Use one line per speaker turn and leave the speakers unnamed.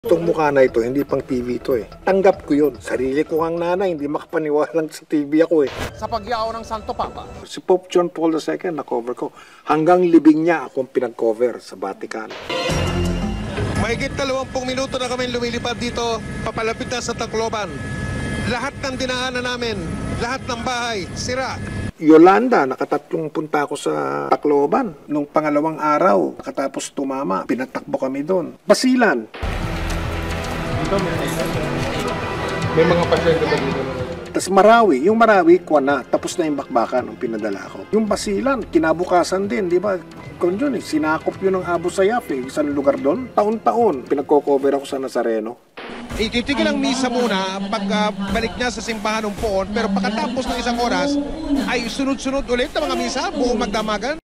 Itong mukha na ito, hindi pang TV ito eh. Tanggap ko yun. Sarili ko ang nanay, hindi makapaniwalang sa TV ako eh.
Sa pagyao ng Santo Papa.
Si Pope John Paul II, na-cover ko. Hanggang libing niya akong pinag-cover sa Vatican.
Mahigit 20 minuto na kami lumilipad dito, papalapit na sa Tacloban. Lahat ng dinaanan namin, lahat ng bahay, sira.
Yolanda, nakatatlong punta ako sa Tacloban. Nung pangalawang araw, katapos tumama, pinatakbo kami doon. Basilan.
May mga pasyente ba dito?
Tapos Marawi, yung Marawi, kuha na, tapos na yung bakbakan nung pinadala ko. Yung Basilan, kinabukasan din, di ba? Kung yun eh, sinakop yun ng Abu Sayyaf eh, isang lugar doon. Taon-taon, pinagko-cover ako sa Nazareno.
Ititigil ang misa muna pag balik niya sa simbahan ng Poon, pero pagkatapos ng isang oras ay sunod-sunod ulit ang mga misa buong magdamagan.